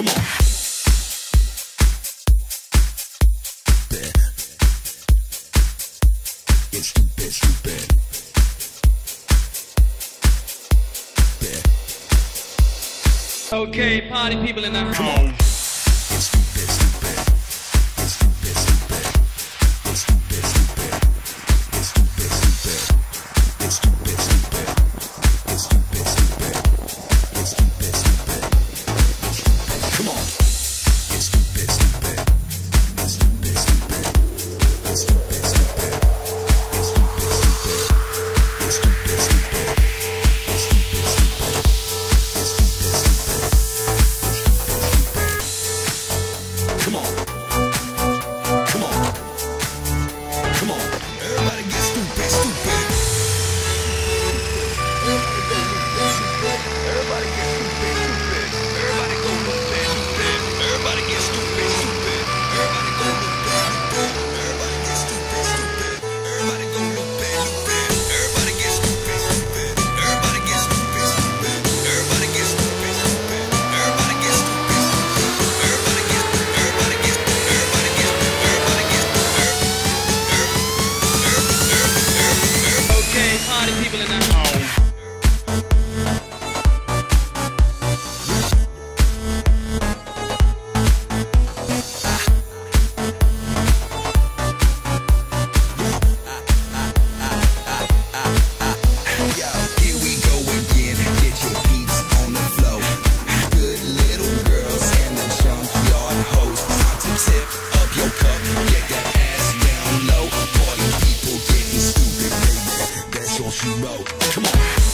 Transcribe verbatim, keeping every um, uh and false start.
Come on. It's stupid, stupid. Okay, party people in the house. Come on. It's stupid, stupid. It's stupid, stupid. It's stupid, stupid. It's stupid, stupid. It's stupid, stupid. It's stupid, stupid. It's stupid, stupid. Come on. It's stupid, stupid. It's stupid, stupid. It's stupid, stupid. It's stupid, stupid. It's stupid, stupid. It's stupid, stupid. It's stupid, stupid. Come on. Come on. Come on. Everybody get stupid, stupid. Everybody get stupid, stupid. Everybody go stupid, stupid. Everybody get stupid, stupid. Everybody go stupid, stupid. Everybody get stupid, stupid. Everybody go stupid, stupid. Everybody get stupid, stupid. Everybody get stupid, stupid. Everybody get stupid, stupid. Everybody get stupid, stupid. Everybody get everybody get everybody get everybody get Okay, party people in the house. Yo, here we go again. Get your beats on the flow. Good little girls and the junkyard hoes. Time to tip up your cup. Get that ass down low. Party people getting stupid, baby. That's all she wrote. Come on.